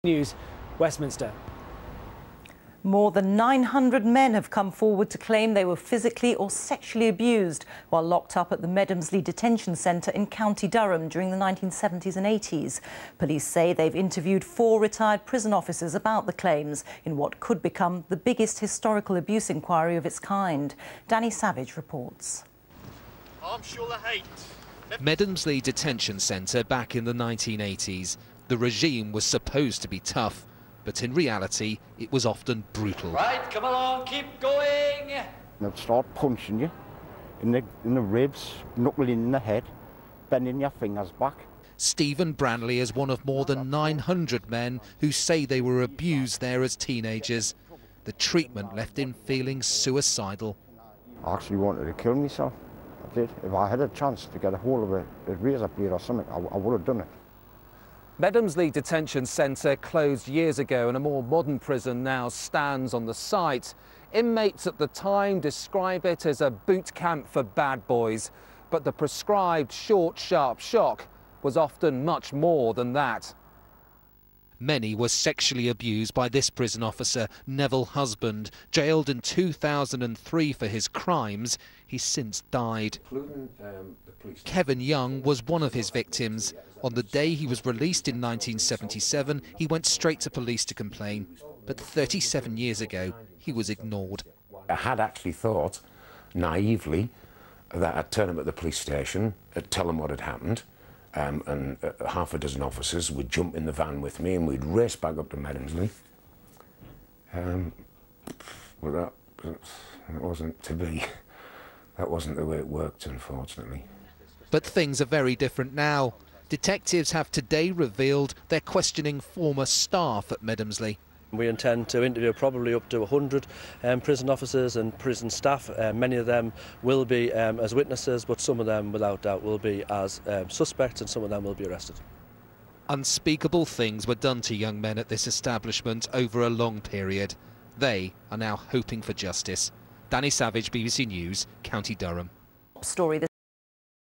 News, Westminster. More than 900 men have come forward to claim they were physically or sexually abused while locked up at the Medhemsley Detention Centre in County Durham during the 1970s and 80s. Police say they've interviewed 4 retired prison officers about the claims in what could become the biggest historical abuse inquiry of its kind. Danny Savage reports. Medhemsley Detention Centre back in the 1980s. The regime was supposed to be tough, but in reality, it was often brutal. Right, come along, keep going. They'd start punching you in the ribs, knuckling in the head, bending your fingers back. Stephen Branley is one of more than 900 men who say they were abused there as teenagers. The treatment left him feeling suicidal. I actually wanted to kill myself. I did. If I had a chance to get a hold of a razor blade or something, I would have done it. Medhemsley Detention Centre closed years ago and a more modern prison now stands on the site. Inmates at the time describe it as a boot camp for bad boys, but the prescribed short, sharp shock was often much more than that. Many were sexually abused by this prison officer, Neville Husband. Jailed in 2003 for his crimes, he's since died. Kevin Young was one of his victims. On the day he was released in 1977, he went straight to police to complain. But 37 years ago, he was ignored. I had actually thought, naively, that I'd turn up at the police station, I'd tell them what had happened, and half a dozen officers would jump in the van with me and we'd race back up to Medhemsley. But that wasn't to be. That wasn't the way it worked, unfortunately. But things are very different now. Detectives have today revealed they're questioning former staff at Medhemsley. We intend to interview probably up to 100 prison officers and prison staff. Many of them will be as witnesses, but some of them, without doubt, will be as suspects, and some of them will be arrested. Unspeakable things were done to young men at this establishment over a long period. They are now hoping for justice. Danny Savage, BBC News, County Durham. Story.